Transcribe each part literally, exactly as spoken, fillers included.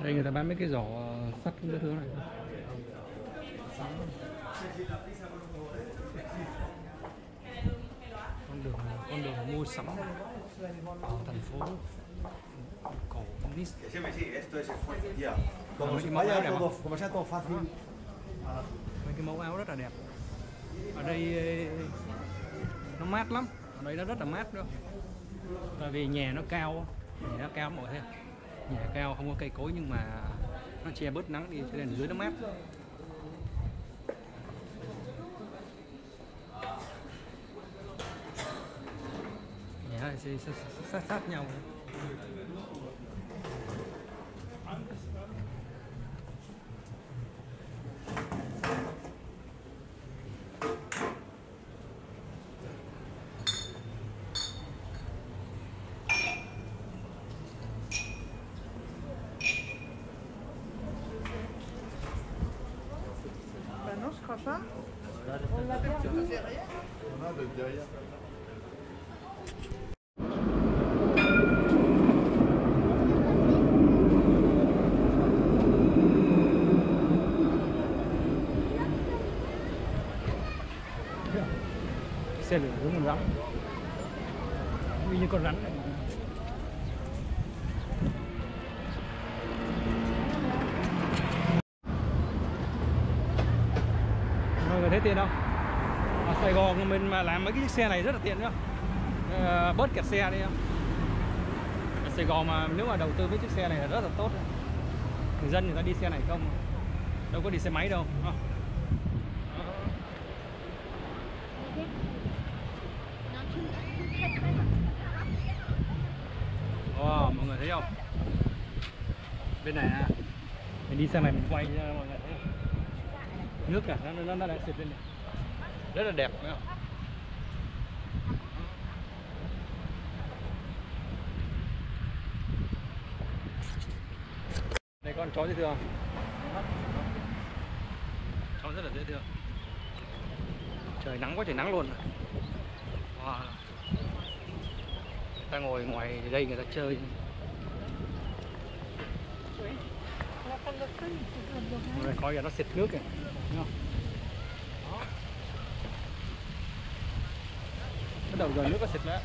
Đây người ta bán mấy cái giỏ sắt các thứ này. Con đường con đường mua sắm ở thành phố cổ Nice. Mấy cái mẫu áo đẹp không? Mấy cái mẫu áo rất là đẹp. Ở đây nó mát lắm, ở đây nó rất là mát nữa. Tại vì nhà nó cao, nhà nó cao mọi thứ. Nhà cao không có cây cối nhưng mà nó che bớt nắng đi cho nên dưới nó mát. Nhà này sẽ sát, sát, sát nhau. Non, je crois pas. On l'a perdu derrière. On a de derrière. Xe lửa giống con rắn, như con rắn này. Mọi người thấy tiện không? Ở Sài Gòn mình mà làm mấy cái chiếc xe này rất là tiện nhá, à, bớt kẹt xe đi. Ở Sài Gòn mà nếu mà đầu tư với chiếc xe này là rất là tốt. Người dân người ta đi xe này không, đâu có đi xe máy đâu. Wow, mọi người thấy không? Bên này à, mình đi xe này mình quay cho mọi người thấy không? Nước cả nó nó, nó đang xịt lên này, rất là đẹp phải không? Đây con chó dễ thương, chó rất là dễ thương. Trời nắng quá trời nắng luôn. Wow. Người ta ngồi ngoài đây người ta chơi. Rồi coi kìa, nó xịt nước kìa, thấy không? Đó. Bắt đầu rồi nước nó xịt nữa.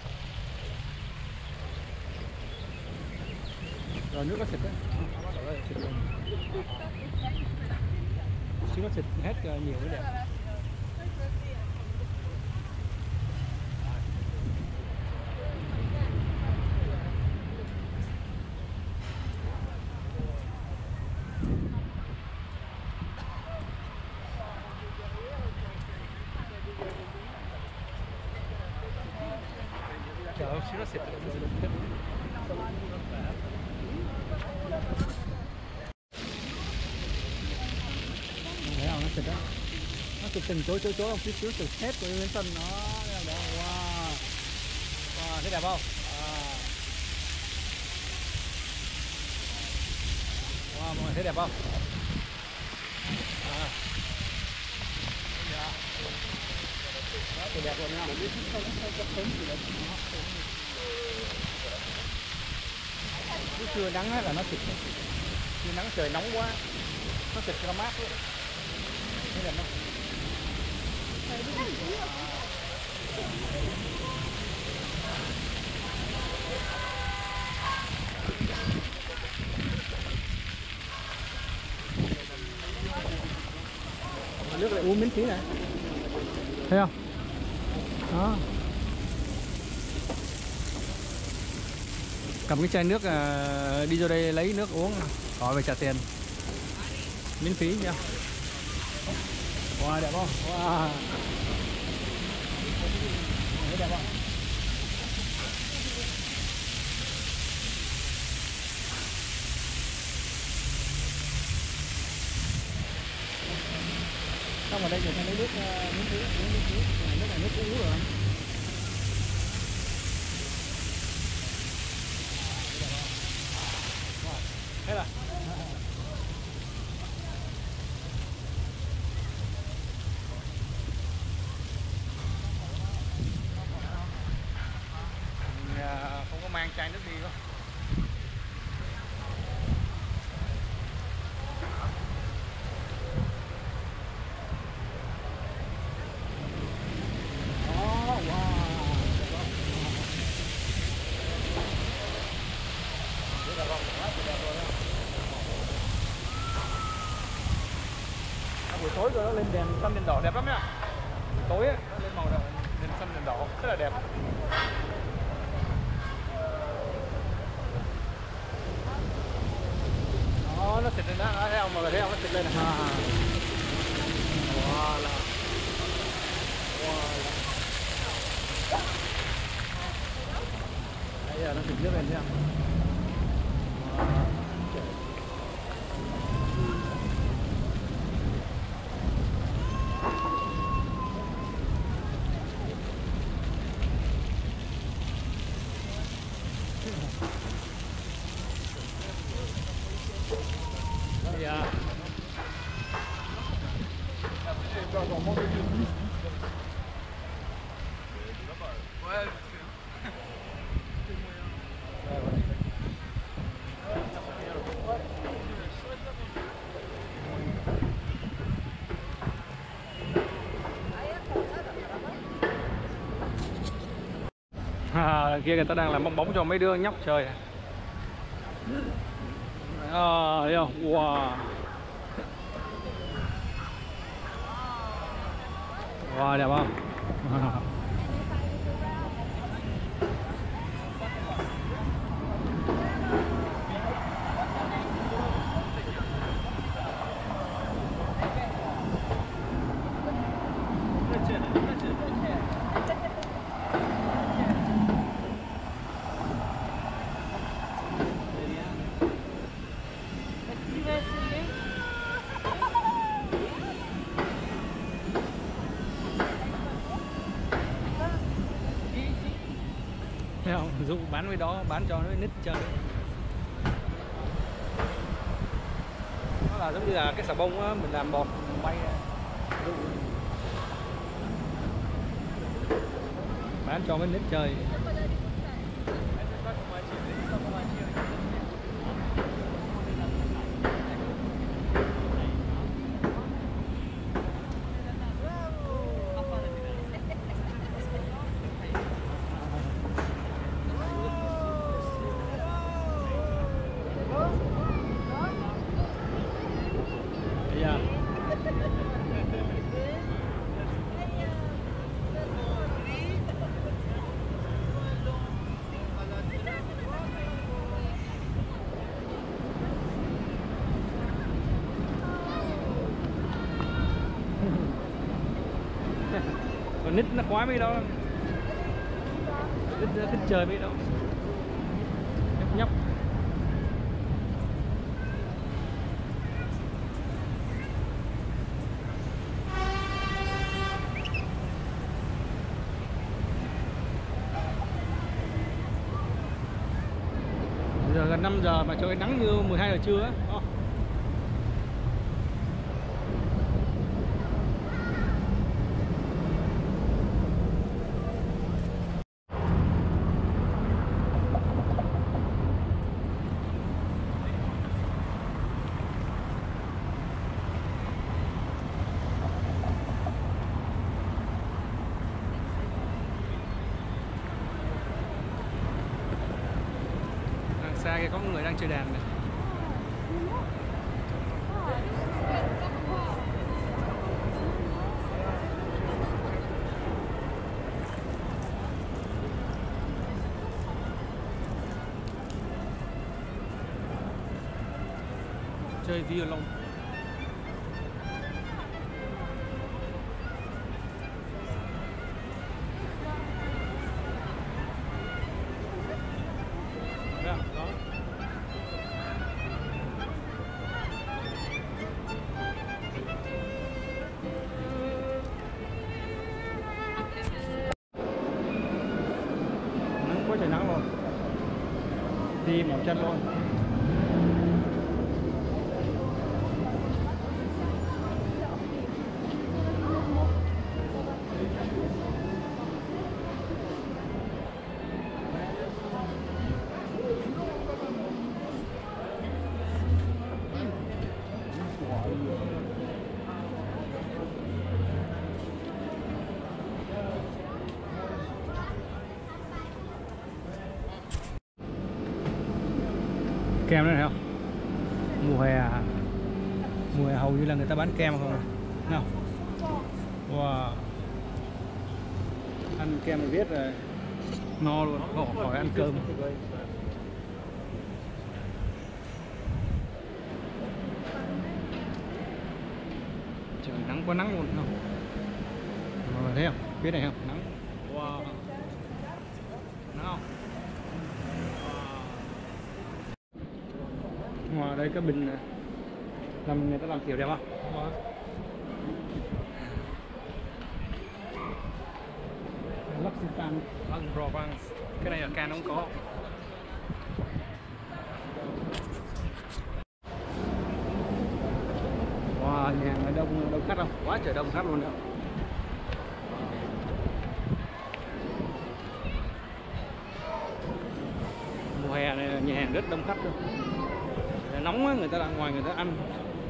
Rồi nước nó xịt đấy. Bắt đầu rồi xịt rồi. Chứ nó xịt hết nhiều cái đẹp. Trời, xíu nó xịt rồi. Thấy không, nó xịt đó. Nó xịt từng chỗ chỗ chỗ không, xíu xíu từ hết của Nguyễn Tân nó. Wow. Wow, thấy đẹp không? Wow. Wow, mọi người thấy đẹp không? À. Đó, thì đẹp luôn nha. Cứ trưa nắng là nó xịt, trưa nắng trời nóng quá nó xịt cho nó mát luôn. Thấy đẹp không? Nước lại uống miễn phí này, thấy không? Đó, cầm cái chai nước đi vô đây lấy nước uống, khỏi phải trả tiền, miễn phí nha. Wow, đẹp không? Wow, thấy đẹp không? Xong ở đây người ta lấy nước miễn phí, uống miễn phí, nước này nước uống rồi. Thế là không có mang chai nước đi đâu. tối rồi nó lên đèn xanh đèn đỏ đẹp lắm nha. Tối ấy, nó lên màu đỏ, đèn xanh đèn đỏ rất là đẹp. Đó, nó xịt lên đó, thấy không? Mọi người thấy không? Nó xịt lên này. À. Wow là. Wow là. Bây giờ nó xịt nước lên thấy không? À, đằng kia người ta đang làm bong bóng cho mấy đứa nhóc chơi. À, thấy không? Wow. Wow, đẹp không? Thấy không? Dụ bán với đó, bán cho nó nít chơi. Nó là giống như là cái xà bông á, mình làm bọt mình bay ra. Bán cho mấy nít chơi. Còn nít nó khoái mấy đó, nít nó thích chơi mấy đó, nhóc nhóc. Giờ gần năm giờ mà trời nắng như mười hai giờ trưa á. Xa kia có người đang chơi đàn này. Chơi violon. Quá trời nắng luôn, đi mỏi chân luôn. Kem đó này không? Mùa hè, mùa hè hầu như là người ta bán kem không à? nào. Wow, ăn kem mình biết rồi, no luôn, khỏi, khỏi ăn cơm. Trời nắng quá nắng luôn không? Rồi, thấy không? Phía này không? Nắng. Wow. Nắng không? Wow. Wow, đây cái bình này. Làm người ta làm kiểu đẹp không? Wow. L'Occitane, Vâng, Provence. Cái này ở Cannes không có. Wow, nhà hàng đông đông khách không? Quá trời đông khách luôn đó. Mùa hè này nhà hàng rất đông khách luôn. Nóng quá, người ta ra ngoài người ta ăn.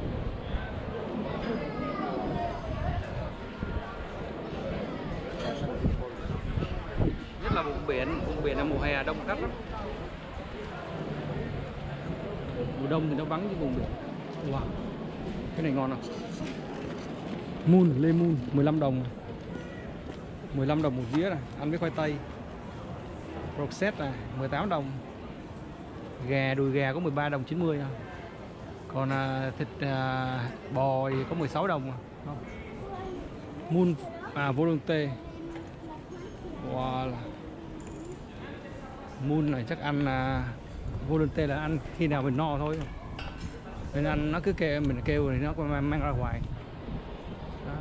Nhất là vùng biển, vùng biển là mùa hè đông khách lắm. Mùa đông thì nó vắng cái vùng biển. Wow, cái này ngon không? Moon, lê moon, mười lăm đồng. mười lăm đồng một dĩa này, ăn với khoai tây. Broxet này, mười tám đồng. Gà, đùi gà có mười ba đồng chín mươi thôi. Còn à, thịt à, bò thì có mười sáu đồng. Không. Moon à Volonté. Wow. Moon này chắc ăn là Volonté là ăn khi nào mình no thôi. Nên ăn nó cứ kêu mình kêu thì nó mang, mang ra ngoài. Đó.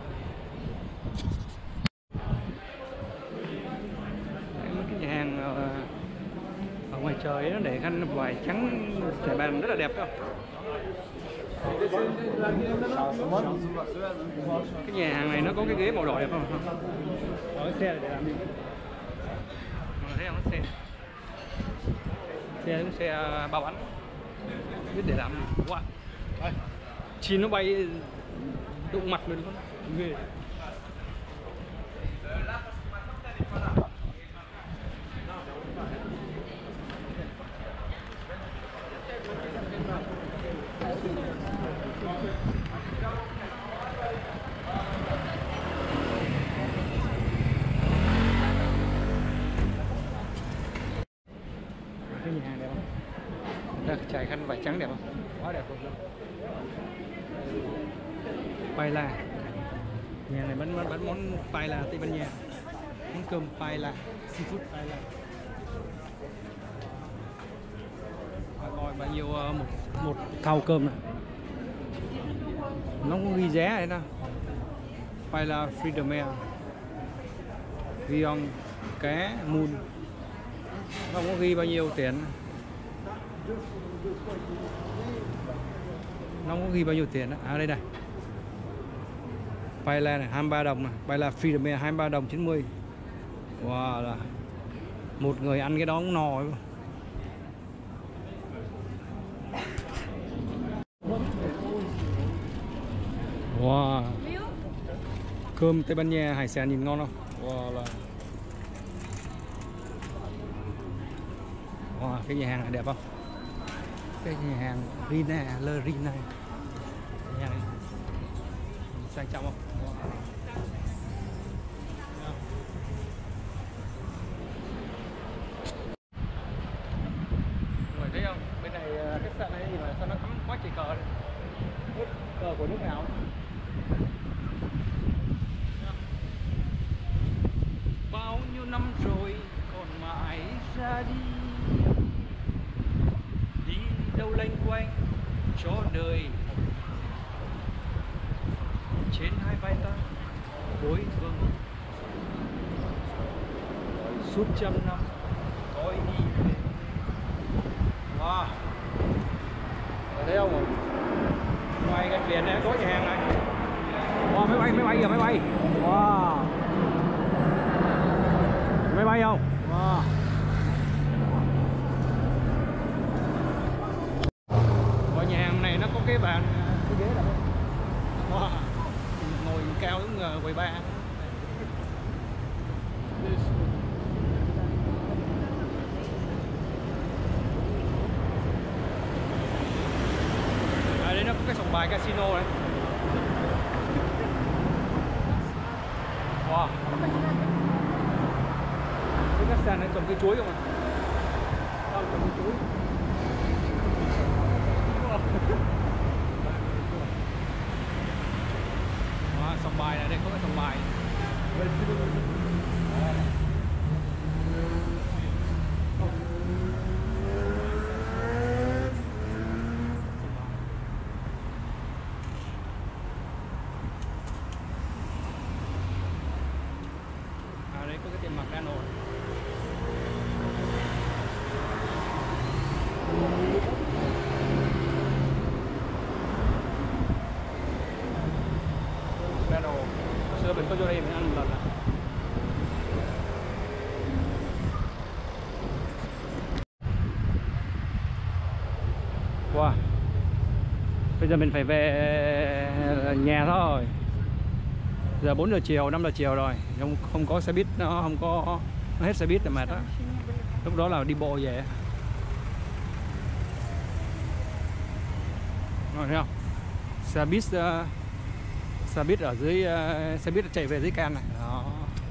Đấy, mấy cái nhà hàng ở, ở ngoài trời nó để khăn vải trắng trải bàn rất là đẹp không? Cái nhà hàng này nó có cái ghế màu đỏ đẹp không? Có cái xe để làm gì? Mà thấy không, cái xe xe cũng xe bao bánh biết để làm gì. Wow. Đây. Chim nó bay đụng mặt mình luôn ghê. Cái nhà hàng đẹp không? Người ta trải khăn vải trắng đẹp không? Quá đẹp luôn. Paella. Nhà này bán bán món paella Tây Ban Nha. Món cơm paella, seafood paella. Coi bao nhiêu uh, một một thau cơm này. Nó có ghi giá đấy nè. Paella fruits de mer. Vion cá moon. Không có ghi bao nhiêu tiền. Nó không có ghi bao nhiêu tiền đó. À đây này. Paella này hai mươi ba đồng này, paella fruits de mer hai mươi ba đồng chín mươi. Wow, là một người ăn cái đó cũng no ấy. Wow. Cơm Tây Ban Nha hải sản nhìn ngon không? Wow, là wow, cái nhà hàng này đẹp không? Cái nhà hàng Rina, Le Rina. Nhà này sang trọng không? Wow. Mọi thấy không? Bên này khách sạn này gì mà sao nó cắm quá trời cờ này. Cờ của nước nào? Bao nhiêu năm rồi còn mãi ra đi, đi đâu lanh quanh cho đời. Trên hai vai ta bối thương suốt trăm năm coi đi về. Wow, thấy không? Ngoài gần biển này có nhà hàng này. Wow, máy bay, máy bay kìa, máy bay. Wow, máy bay không? Wow. Ở nhà hàng này nó có cái bàn, cái ghế là wow. Ngồi cao giống quầy bar. À, đây nó có cái sòng bài casino này. Wow. Cái khách sạn này trồng cây chuối không ạ? Đâu trồng cây chuối. Wow, sông bài này, đây có cái sông bài. À đây có cái tiệm McDonald's. McDonald's. Xưa mình có vô đây mình ăn một lần ạ. Wow. Bây giờ mình phải về nhà thôi. Giờ bốn giờ chiều, năm giờ chiều rồi. Không không có xe buýt, nó không có nó hết xe buýt rồi mệt đó. Lúc đó là đi bộ về. Rồi thấy không? Xe buýt uh, xe buýt ở dưới uh, xe buýt chạy về dưới can này. Đó.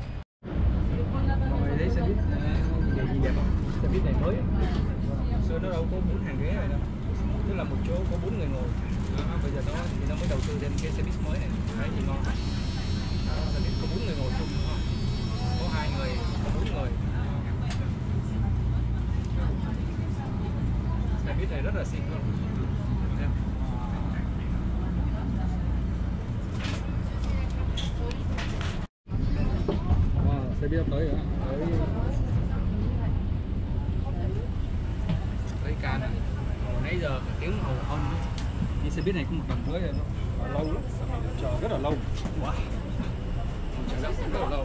Mọi người thấy xe buýt uh, gì đẹp không? Xe buýt này mới. Xưa nó đâu có bốn hàng ghế này đâu. Tức là một chỗ có bốn người ngồi. Đó, bây giờ nó thì nó mới đầu tư thêm cái xe buýt mới này. Đấy thì ngon. Xe buýt có bốn người ngồi chung, đúng không? Có hai người, có bốn người. Xe buýt này rất là xinh luôn. Wow, xe buýt tới rồi. Tới tới can này. Nãy giờ cả tiếng hồ hơn. Đi xe buýt này cũng một lần tới rồi nó lâu lắm, chờ rất là lâu. Wow. Chờ rất, rất là lâu.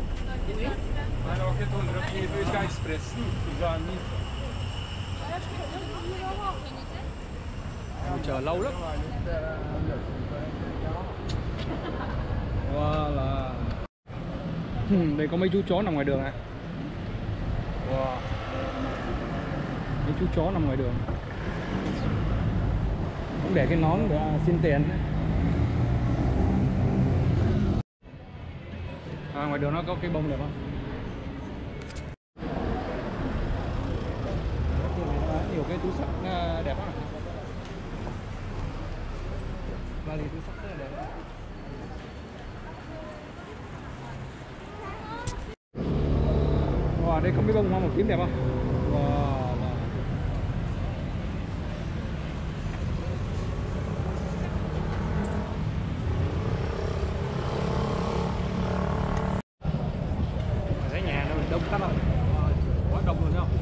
Chờ lâu lắm. Wow là đây có mấy chú chó nằm ngoài đường này. Wow. Mấy chú chó nằm ngoài đường. Cũng để cái nón để xin tiền. À, ngoài đường nó có cái bông đẹp không? Nhiều cái túi xách đẹp lắm. Vali túi xách rất là đẹp. Wow, đây có mấy bông hoa màu tím đẹp không? Wow. Đông lắm không? Quá đông luôn không?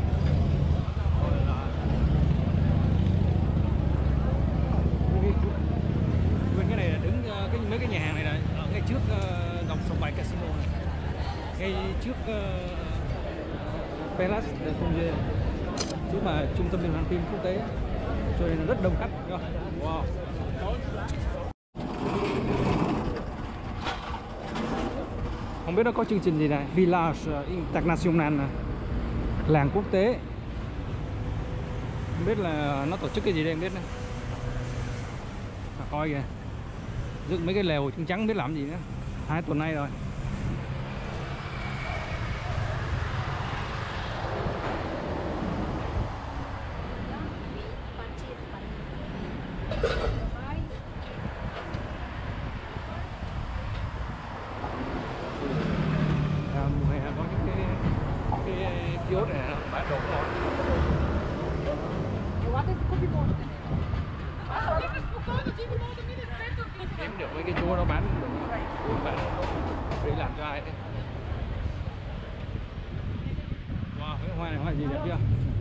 Bên cái này là đứng cái mấy cái nhà hàng này là ở ngay trước uh, dòng sông bài casino này, ngay trước uh, Palace de Fontaine, chứ mà trung tâm liên hoan phim quốc tế, cho nên là rất đông khách. Wow. Không biết nó có chương trình gì này, Village International này, làng quốc tế. Không biết là nó tổ chức cái gì đây, không biết nữa. À, coi kìa, dựng mấy cái lều trắng trắng biết làm gì nữa. Hai tuần nay rồi. Kiosk này bán đồ ngon. Kiếm được mấy cái chỗ nó bán đồ ngon. Bán để làm cho ai đấy. Wow, cái hoa này hoa gì đẹp chưa?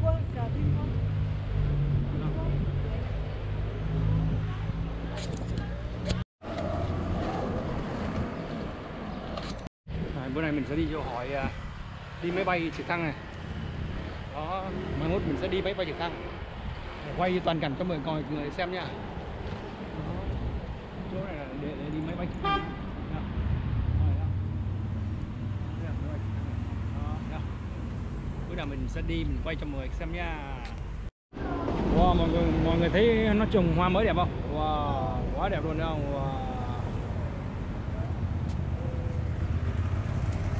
À, bữa nay mình sẽ đi vô hỏi đi máy bay trực thăng này. Đó, mai mốt mình sẽ đi máy bay trực thăng, quay toàn cảnh cho mọi người người xem nha. Đó. Chỗ này là để, để đi máy bay trực thăng. Đó. Đó. Bữa nào mình sẽ đi mình quay cho mọi người xem nha. Wow, mọi người mọi người thấy nó trồng hoa mới đẹp không? Wow, quá đẹp luôn đấy không? Wow.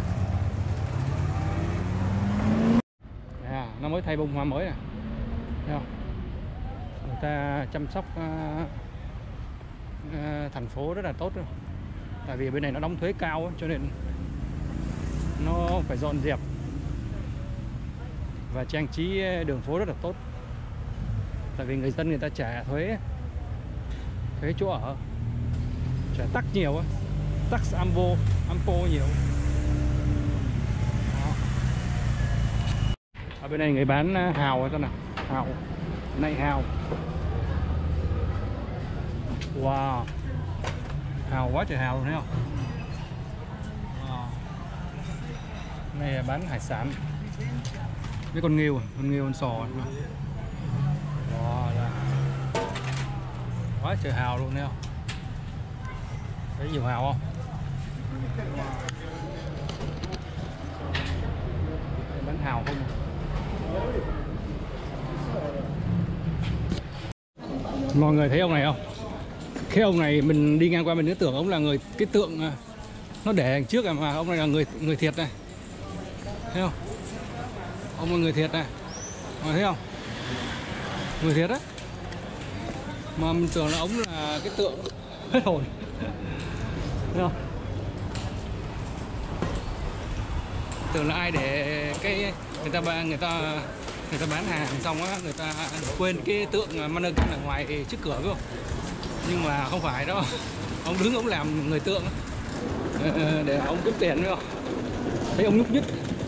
mới thay bông hoa mới này, thấy không? Người ta chăm sóc uh, uh, thành phố rất là tốt rồi. Tại vì bên này nó đóng thuế cao ấy, cho nên nó phải dọn dẹp và trang trí đường phố rất là tốt. Tại vì người dân người ta trả thuế thuế chỗ ở, trả tax nhiều á, tax ampo ampo nhiều. Đó. Ở bên này người bán hào xem nào, hào này hào, wow, hào quá trời hào luôn, thấy không? Wow. Này là bán hải sản với con nghêu, con nghêu, con sò. Wow, đây. Quá trời hào luôn, thấy không? Thấy nhiều hào không? Đây bán hào không? Mọi người thấy ông này không? Cái ông này mình đi ngang qua mình cứ tưởng ông là người, cái tượng nó để đằng trước mà ông này là người người thiệt này, thấy không? Ông là người thiệt này, mọi thấy không? Người thiệt á, mà mình tưởng là ông là cái tượng hết hồn, thấy không? Tưởng là ai để cái người ta người ta người ta bán hàng xong á, người ta quên cái tượng mannequin ở ngoài trước cửa, phải không? Nhưng mà không phải đâu, ông đứng ông làm người tượng để ông kiếm tiền, phải không? Thấy ông nhúc nhích.